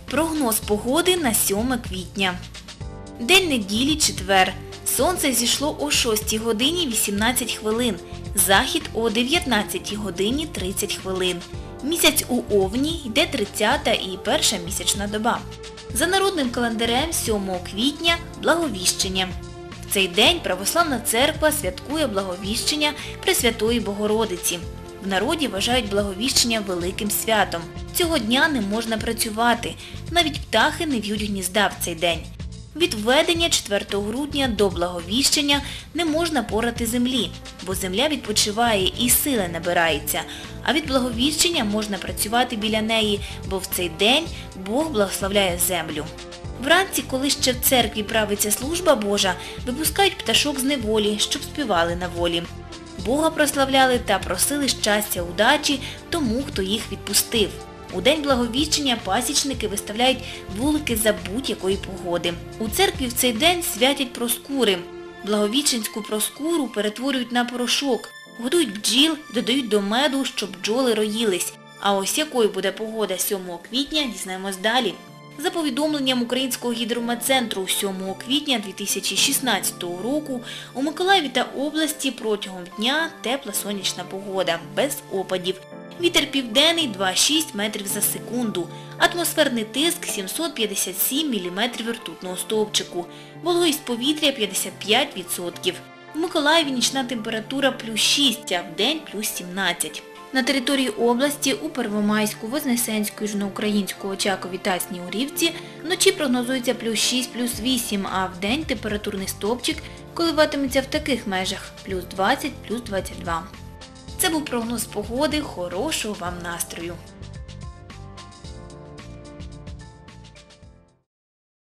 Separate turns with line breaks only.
Прогноз погоди на 7 квітня. День неділі, четвер. Сонце зійшло о 6 годині 18 хвилин. Захід о 19 годині 30 хвилин. Місяць у Овні, йде 30-та і перша місячна доба. За народним календарем 7 квітня – Благовіщення. В цей день Православна Церква святкує Благовіщення Пресвятої Богородиці. В народі вважають Благовіщення великим святом. Цього дня не можна працювати, навіть птахи не в'ють гнізда в цей день. Від введення 4 грудня до Благовіщення не можна порати землі, бо земля відпочиває і сили набирається, а від Благовіщення можна працювати біля неї, бо в цей день Бог благословляє землю. Вранці, коли ще в церкві правиться служба Божа, випускають пташок з неволі, щоб співали на волі. Бога прославляли та просили щастя, удачі тому, хто їх відпустив. У день Благовіщення пасічники виставляють вулики за будь-якої погоди. У церкві в цей день святять проскури. Благовіщенську проскуру перетворюють на порошок, годують бджіл, додають до меду, щоб бджоли роїлись. А ось якою буде погода 7 квітня, дізнаємось далі. За повідомленням Українського гідрометцентру, 7 квітня 2016 року у Миколаєві та області протягом дня тепла сонячна погода, без опадів. Вітер південний 2,6 метрів за секунду. Атмосферний тиск 757 міліметрів ртутного стовпчику. Вологість повітря 55%. В Миколаєві нічна температура плюс 6, а вдень плюс 17. На території області у Первомайську, Вознесенську, Южноукраїнську, Очакові та Снігурівці вночі прогнозується плюс 6, плюс 8, а вдень температурний стовпчик коливатиметься в таких межах – плюс 20, плюс 22. Це був прогноз погоди. Хорошого вам настрою!